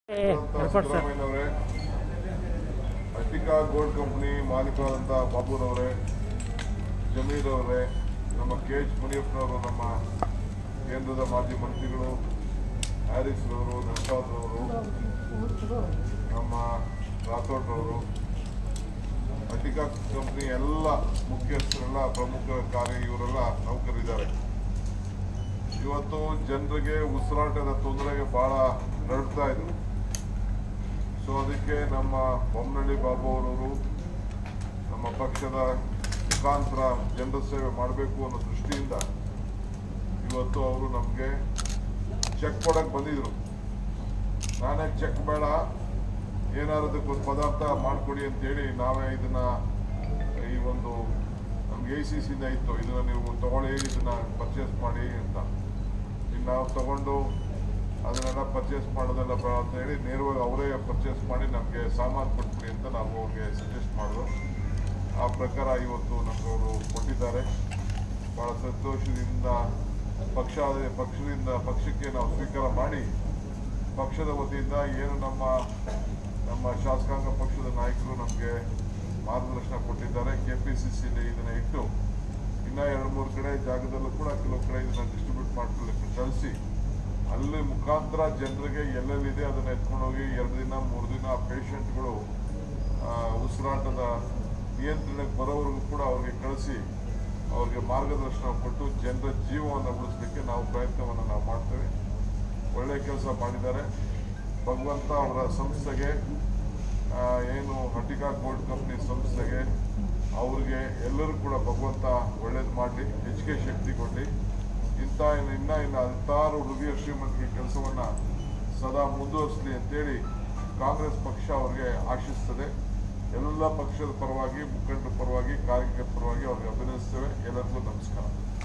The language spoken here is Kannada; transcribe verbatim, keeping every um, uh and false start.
ಸಿದ್ದರಾಮಯ್ಯನವರೇ, ಅರ್ಟಿಕಾ ಗೋಲ್ಡ್ ಕಂಪನಿ ಮಾಲೀಕರಾದಂಥ ಬಾಬುರವರೇ, ಜಮೀರ್ ಅವರೇ, ನಮ್ಮ ಕೆ ಎಚ್ ಮುನಿಯಪ್ಪನವರು, ನಮ್ಮ ಕೇಂದ್ರದ ಮಾಜಿ ಮಂತ್ರಿಗಳು, ಹ್ಯಾರಿಸ್ ರವರು, ನೌಶಾದ್ ರವರು, ನಮ್ಮ ರಾಥೋಡ್ ರವರು, ಅರ್ಟಿಕಾ ಕಂಪನಿ ಎಲ್ಲ ಮುಖ್ಯಸ್ಥರೆಲ್ಲ ಪ್ರಮುಖ ಕಾರ್ಯ ಇವರೆಲ್ಲ ನೌಕರಿದ್ದಾರೆ. ಇವತ್ತು ಜನರಿಗೆ ಉಸಿರಾಟದ ತೊಂದರೆಗೆ ಬಹಳ ನರಳ್ತಾ ಇದ್ರು. ಸೊ ಅದಕ್ಕೆ ನಮ್ಮ ಬೊಮ್ಮನಹಳ್ಳಿ ಬಾಬು ಅವರವರು ನಮ್ಮ ಪಕ್ಷದ ಮುಖಾಂತರ ಜನರ ಸೇವೆ ಮಾಡಬೇಕು ಅನ್ನೋ ದೃಷ್ಟಿಯಿಂದ ಇವತ್ತು ಅವರು ನಮಗೆ ಚೆಕ್ ಕೊಡಕ್ಕೆ ಬಂದಿದ್ರು. ನಾನೇ ಚೆಕ್ ಬೇಡ, ಏನಾದ್ರು ಒಂದು ಪದಾರ್ಥ ಮಾಡಿಕೊಡಿ ಅಂತೇಳಿ ನಾವೇ ಇದನ್ನ ಈ ಒಂದು ನಮ್ಗೆ ಎ ಸಿ ಸಿಯಿಂದ ಇತ್ತು, ಇದನ್ನ ನೀವು ತಗೊಳ್ಳಿ, ಇದನ್ನ ಪರ್ಚೇಸ್ ಮಾಡಿ ಅಂತ. ಇನ್ನು ನಾವು ತಗೊಂಡು ಅದನ್ನೆಲ್ಲ ಪರ್ಚೇಸ್ ಮಾಡೋದೆಲ್ಲ ಬೇಡ ಅಂತ ಹೇಳಿ ನೇರವಾಗಿ ಅವರೇ ಪರ್ಚೇಸ್ ಮಾಡಿ ನಮಗೆ ಸಾಮಾನು ಕೊಟ್ಬಿಡಿ ಅಂತ ನಾವು ಅವ್ರಿಗೆ ಸಜೆಸ್ಟ್ ಮಾಡಿದ್ರು. ಆ ಪ್ರಕಾರ ಇವತ್ತು ನಮ್ಗೆ ಅವರು ಕೊಟ್ಟಿದ್ದಾರೆ. ಭಾಳ ಸಂತೋಷದಿಂದ ಪಕ್ಷ ಪಕ್ಷದಿಂದ ಪಕ್ಷಕ್ಕೆ ನಾವು ಸ್ವೀಕಾರ ಮಾಡಿ, ಪಕ್ಷದ ವತಿಯಿಂದ ಏನು ನಮ್ಮ ನಮ್ಮ ಶಾಸಕಾಂಗ ಪಕ್ಷದ ನಾಯಕರು ನಮಗೆ ಮಾರ್ಗದರ್ಶನ ಕೊಟ್ಟಿದ್ದಾರೆ. ಕೆ ಪಿ ಸಿ ಸಿಲಿ ಇದನ್ನು ಇಟ್ಟು ಇನ್ನೂ ಎರಡು ಮೂರು ಕಡೆ ಜಾಗದಲ್ಲೂ ಕೂಡ ಕೆಲವು ಕಡೆ ಇದನ್ನು ಡಿಸ್ಟ್ರಿಬ್ಯೂಟ್ ಮಾಡ್ಕೊಳ್ಳಿಕ್ಕೆ ಕಳಿಸಿ, ಅಲ್ಲಿ ಮುಖಾಂತರ ಜನರಿಗೆ ಎಲ್ಲೆಲ್ಲಿದೆ ಅದನ್ನು ಎತ್ಕೊಂಡೋಗಿ ಎರಡು ದಿನ ಮೂರು ದಿನ ಪೇಷಂಟ್ಗಳು ಉಸಿರಾಟದ ನಿಯಂತ್ರಣಕ್ಕೆ ಬರೋವರೆಗೂ ಕೂಡ ಅವ್ರಿಗೆ ಕಳಿಸಿ ಅವ್ರಿಗೆ ಮಾರ್ಗದರ್ಶನ ಕೊಟ್ಟು ಜನರ ಜೀವವನ್ನು ಉಳಿಸಲಿಕ್ಕೆ ನಾವು ಪ್ರಯತ್ನವನ್ನು ನಾವು ಮಾಡ್ತೇವೆ. ಒಳ್ಳೆಯ ಕೆಲಸ ಮಾಡಿದ್ದಾರೆ. ಭಗವಂತ ಅವರ ಸಂಸ್ಥೆಗೆ, ಏನು ಅರ್ಟಿಕಾ ಗೋಲ್ಡ್ ಕಂಪ್ನಿ ಸಂಸ್ಥೆಗೆ, ಅವ್ರಿಗೆ ಎಲ್ಲರೂ ಕೂಡ ಭಗವಂತ ಒಳ್ಳೇದು ಮಾಡಲಿ, ಹೆಚ್ಚಿಗೆ ಶಕ್ತಿ ಕೊಡಲಿ. ಇಂಥ ಇನ್ನು ಇನ್ನು ಇನ್ನು ಹತ್ತಾರು ಹೃದಯ ಶ್ರೀಮಂತಿಕೆ ಕೆಲಸವನ್ನು ಸದಾ ಮುಂದುವರಿಸಲಿ ಅಂತೇಳಿ ಕಾಂಗ್ರೆಸ್ ಪಕ್ಷ ಅವರಿಗೆ ಆಶಿಸ್ತದೆ. ಎಲ್ಲ ಪಕ್ಷದ ಪರವಾಗಿ, ಮುಖಂಡರ ಪರವಾಗಿ, ಕಾರ್ಯಕರ್ತರ ಪರವಾಗಿ ಅವ್ರಿಗೆ ಅಭಿನಂದಿಸ್ತೇವೆ. ಎಲ್ಲರಿಗೂ ನಮಸ್ಕಾರ.